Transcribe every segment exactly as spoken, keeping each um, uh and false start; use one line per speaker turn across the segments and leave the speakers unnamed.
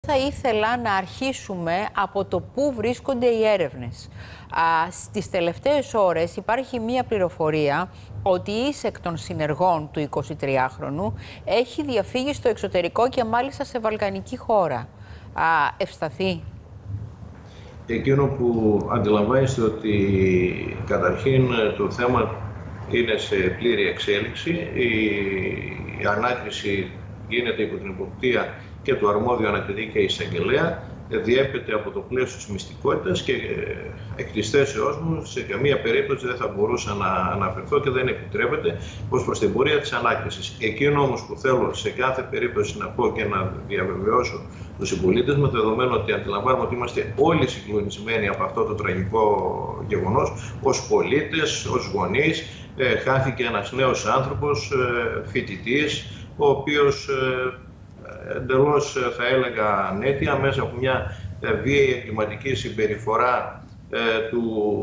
Θα ήθελα να αρχίσουμε από το πού βρίσκονται οι έρευνες. Α, στις τελευταίες ώρες υπάρχει μία πληροφορία ότι η ΙΣΕΚ των συνεργών του εικοσιτριάχρονου έχει διαφύγει στο εξωτερικό και μάλιστα σε βαλκανική χώρα. Α, ευσταθεί.
Εκείνο που αντιλαμβάνεστε ότι καταρχήν το θέμα είναι σε πλήρη εξέλιξη. Η, η ανάκριση γίνεται υπό την εποπτεία και του αρμόδιου ανακριτή και εισαγγελέα, διέπεται από το πλαίσιο της μυστικότητας και εκ της θέσεώς μου σε καμία περίπτωση δεν θα μπορούσα να αναφερθώ και δεν επιτρέπεται ως προς την πορεία της ανάκρισης. Εκείνο όμως που θέλω σε κάθε περίπτωση να πω και να διαβεβαιώσω τους συμπολίτες μου, δεδομένου ότι αντιλαμβάνομαι ότι είμαστε όλοι συγκλονισμένοι από αυτό το τραγικό γεγονός, ως πολίτες, ως γονείς, ε, χάθηκε ένας νέος άνθρωπος, ε, φοιτητής, ο οποίος ε, εντελώς θα έλεγα ανέτεια μέσα από μια βίαιη εγκληματική συμπεριφορά ε, του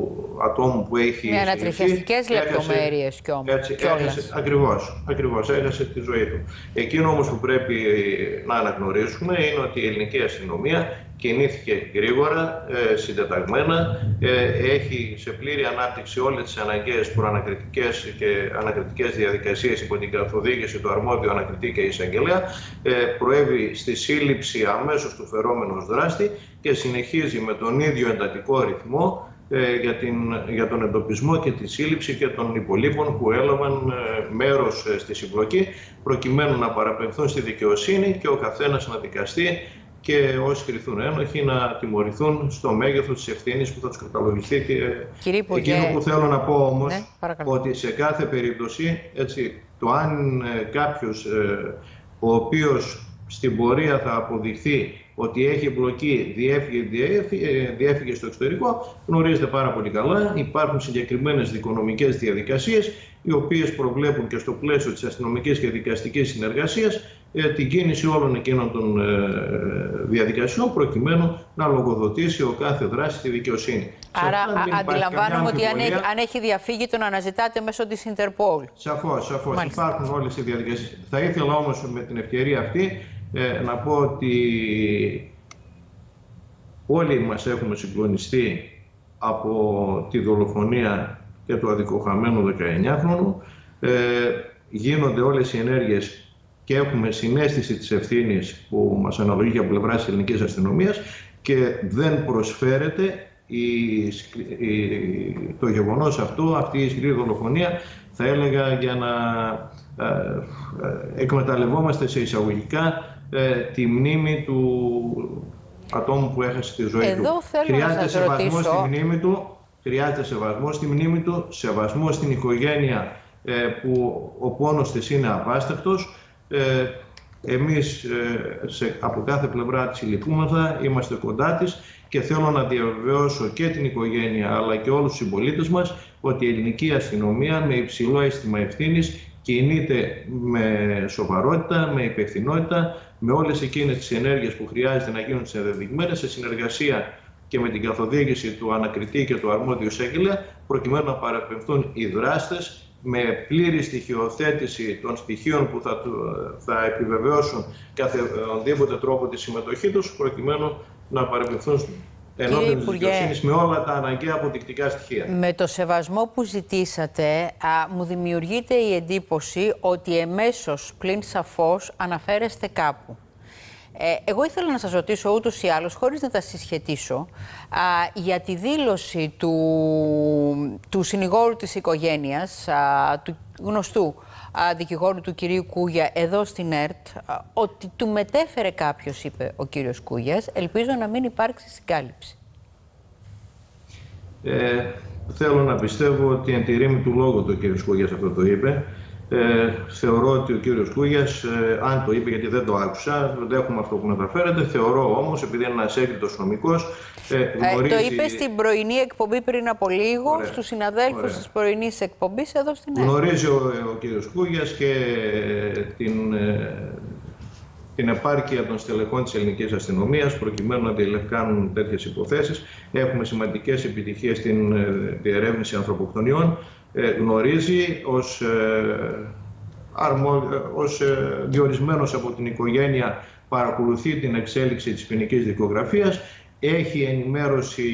ατόμου που έχει
με ανατριχιαστικές λεπτομέρειες κι όμως.
Έτσι, έχασε, ακριβώς, ακριβώς, έχασε τη ζωή του. Εκείνο όμως που πρέπει να αναγνωρίσουμε είναι ότι η ελληνική αστυνομία κινήθηκε γρήγορα, ε, συντεταγμένα, ε, έχει σε πλήρη ανάπτυξη όλες τις αναγκαίες προανακριτικές και ανακριτικές διαδικασίες υπό την καθοδήγηση του αρμόδιου ανακριτή και εισαγγελέα, ε, προέβη στη σύλληψη αμέσως του φερόμενου δράστη και συνεχίζει με τον ίδιο εντατικό ρυθμό ε, για, την, για τον εντοπισμό και τη σύλληψη και των υπολείπων που έλαβαν ε, μέρος ε, στη συμπλοκή, προκειμένου να παραπεμφθούν στη δικαιοσύνη και ο καθένας να δικαστεί και όσοι κριθούν ένοχοι να τιμωρηθούν στο μέγεθος της ευθύνης που θα τους καταλογιστεί. Και εκείνο που θέλω να πω όμως, ναι, ότι σε κάθε περίπτωση, έτσι, το αν ε, κάποιος ε, ο οποίος στην πορεία θα αποδειχθεί ότι έχει εμπλοκή, διέφυγε, διέφυγε, διέφυγε στο εξωτερικό, γνωρίζετε πάρα πολύ καλά. Υπάρχουν συγκεκριμένες δικονομικές διαδικασίες, οι οποίες προβλέπουν και στο πλαίσιο της αστυνομικής και δικαστικής συνεργασίας ε, την κίνηση όλων εκείνων των ε, διαδικασιών, προκειμένου να λογοδοτήσει ο κάθε δράση στη δικαιοσύνη.
Άρα αντιλαμβάνομαι ότι αν έχει, αν έχει διαφύγει τον αναζητάτε μέσω της Ιντερπόλ.
Σαφώς, σαφώς. Υπάρχουν όλες οι διαδικασίες. Θα ήθελα όμως με την ευκαιρία αυτή ε, να πω ότι όλοι μας έχουμε συγκλονιστεί από τη δολοφονία και του αδικοχαμένου δεκαεννιάχρονου. Ε, γίνονται όλες οι ενέργειες και έχουμε συναίσθηση της ευθύνης που μας αναλογεί για πλευρά της ελληνικής αστυνομίας και δεν προσφέρεται η, η, το γεγονός αυτό, αυτή η ισχυρή δολοφονία, θα έλεγα, για να ε, ε, εκμεταλλευόμαστε σε εισαγωγικά ε, τη μνήμη του ατόμου που έχασε τη ζωή
Εδώ
του. Χρειάζεται σεβασμό στη μνήμη του, χρειάζεται σεβασμό στη μνήμη του, σεβασμό στην οικογένεια ε, που ο πόνος της είναι απάστευτος. Ε, εμείς ε, σε, από κάθε πλευρά της λυπούμεθα, είμαστε κοντά της και θέλω να διαβεβαιώσω και την οικογένεια αλλά και όλους τους συμπολίτες μας ότι η ελληνική αστυνομία με υψηλό αίσθημα ευθύνης κινείται με σοβαρότητα, με υπευθυνότητα, με όλες εκείνες τις ενέργειες που χρειάζεται να γίνουν σε ενδεδειγμένες, σε συνεργασία και με την καθοδήγηση του ανακριτή και του αρμόδιου εισαγγελέα, προκειμένου να παραπεμφθούν οι δράστες με πλήρη στοιχειοθέτηση των στοιχείων που θα, θα επιβεβαιώσουν κάθε οδήποτε τρόπο τη συμμετοχή τους, προκειμένου να παραπεμφθούν ενώπιον της δικαιοσύνης με όλα τα αναγκαία αποδεικτικά στοιχεία.
Με το σεβασμό που ζητήσατε, α, μου δημιουργείται η εντύπωση ότι εμέσως πλην σαφώς αναφέρεστε κάπου. Ε, εγώ ήθελα να σας ρωτήσω ούτως ή άλλως, χωρίς να τα συσχετήσω, α, για τη δήλωση του, του συνηγόρου της οικογένειας, α, του γνωστού α, δικηγόρου του κυρίου Κούγια εδώ στην ΕΡΤ, α, ότι του μετέφερε κάποιος, είπε ο κύριος Κούγιας, ελπίζω να μην υπάρξει συγκάλυψη.
Ε, θέλω να πιστεύω ότι εν τη ρήμη του λόγου του κύριος Κούγιας αυτό το είπε. Ε, θεωρώ ότι ο κύριος Κούγιας, ε, αν το είπε γιατί δεν το άκουσα, δεν έχουμε αυτό που μεταφέρεται. Θεωρώ όμως, επειδή είναι ένας έγκριτος νομικός, ε, γνωρίζει...
ε, το είπε στην πρωινή εκπομπή πριν από λίγο, ωραία, στους συναδέλφους ωραία. της πρωινής εκπομπής εδώ στην ΕΡΤ.
Γνωρίζει ο, ο κύριος Κούγιας και την, ε, την επάρκεια των στελεχών της ελληνικής αστυνομίας προκειμένου να διελευκάνουν τέτοιες υποθέσεις. Έχουμε σημαντικές επιτυχίες στην ε, διερεύνηση ανθρωποκτονιών. Ε, γνωρίζει ως, ε, αρμο, ως ε, διορισμένος από την οικογένεια παρακολουθεί την εξέλιξη της ποινικής δικογραφίας, έχει ενημέρωση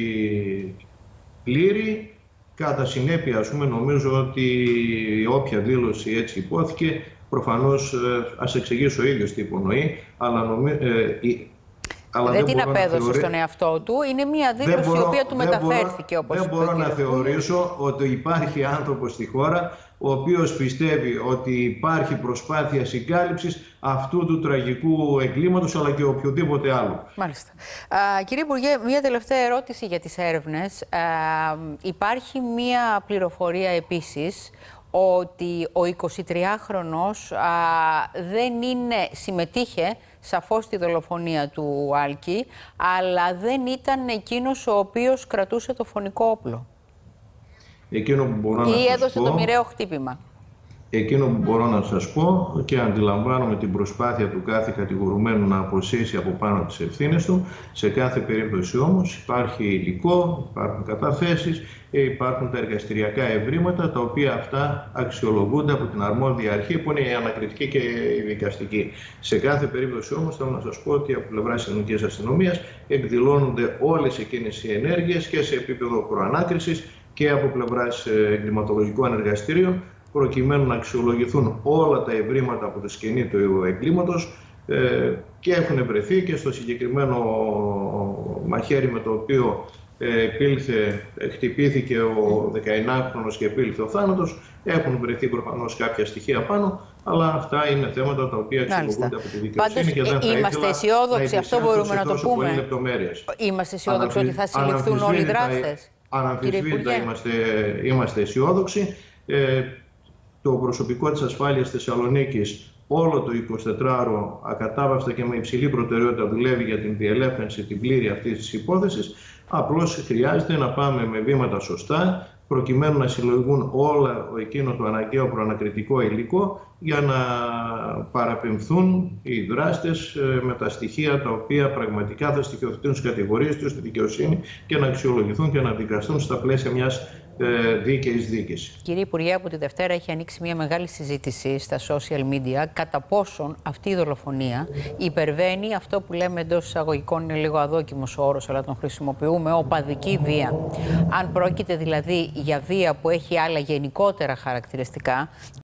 πλήρη. Κατά συνέπεια, ας πούμε, νομίζω ότι όποια δήλωση έτσι υπόθηκε, προφανώς, ας εξηγήσω ο ίδιος τι υπονοεί, αλλά νομίζω... Ε,
Αλλά δεν, δεν την απέδωσε θεωρεί... στον εαυτό του. Είναι μια δήλωση μπορώ, η οποία του μεταφέρθηκε, όπως
Δεν μπορώ να θεωρήσω ότι υπάρχει άνθρωπος στη χώρα ο οποίος πιστεύει ότι υπάρχει προσπάθεια συγκάλυψης αυτού του τραγικού εγκλήματος, αλλά και οποιοδήποτε άλλο.
Μάλιστα. Α, κύριε Υπουργέ, μια τελευταία ερώτηση για τις έρευνες. Α, υπάρχει μια πληροφορία επίσης ότι ο εικοσιτριάχρονος α, δεν είναι, συμμετείχε σαφώς στη δολοφονία του Άλκη, αλλά δεν ήταν εκείνος ο οποίος κρατούσε το φωνικό όπλο.
Εκείνο που μπορώ
Ή
να σας
έδωσε
πω,
το μοιραίο χτύπημα. Εκείνο
που μπορώ να σας πω, και αντιλαμβάνομαι την προσπάθεια του κάθε κατηγορουμένου να αποσύσει από πάνω τις ευθύνες του, σε κάθε περίπτωση όμως υπάρχει υλικό, υπάρχουν καταθέσεις, υπάρχουν τα εργαστηριακά ευρήματα, τα οποία αυτά αξιολογούνται από την αρμόδια αρχή που είναι η ανακριτική και η δικαστική. Σε κάθε περίπτωση όμως θέλω να σας πω ότι από πλευράς της ελληνικής αστυνομίας εκδηλώνονται όλες εκείνες οι ενέργειες και σε επίπεδο προανάκρισης και από πλευράς εγκληματολογικών εργαστήριων, προκειμένου να αξιολογηθούν όλα τα ευρήματα από τη σκηνή του εγκλήματος ε, και έχουν βρεθεί και στο συγκεκριμένο μαχαίρι με το οποίο ε, επήλθε, χτυπήθηκε ο δεκαεννιάχρονος και επήλθε ο θάνατος. Έχουν βρεθεί προφανώς κάποια στοιχεία πάνω, αλλά αυτά είναι θέματα τα οποία αξιολογούνται από τη δικαιοσύνη.
Πάντως, και δεν είμαστε αισιόδοξοι, αυτό μπορούμε να το πούμε. Είμαστε αισιόδοξοι ότι θα συλληφθούν όλοι οι δράστες.
Αναμφισβήτητα είμαστε, είμαστε αισιόδοξοι. Ε, Το προσωπικό της ασφάλειας Θεσσαλονίκης όλο το εικοσιτετράωρο ακατάβαστα και με υψηλή προτεραιότητα δουλεύει για την διελεύθερση, την πλήρη αυτής της υπόθεσης. Απλώς χρειάζεται να πάμε με βήματα σωστά, προκειμένου να συλλογούν όλα εκείνο το αναγκαίο προανακριτικό υλικό για να παραπεμφθούν οι δράστες με τα στοιχεία τα οποία πραγματικά θα στοιχειοθετούν στις κατηγορίες τους στη δικαιοσύνη και να αξιολογηθούν και να δικαστούν στα πλαίσια μιας δίκαιης δίκης.
Κύριε Υπουργέ, από τη Δευτέρα έχει ανοίξει μια μεγάλη συζήτηση στα social media κατά πόσον αυτή η δολοφονία υπερβαίνει αυτό που λέμε εντός εισαγωγικών, είναι λίγο αδόκιμος ο όρος, αλλά τον χρησιμοποιούμε, οπαδική βία. Αν πρόκειται δηλαδή για βία που έχει άλλα γενικότερα χαρακτηριστικά.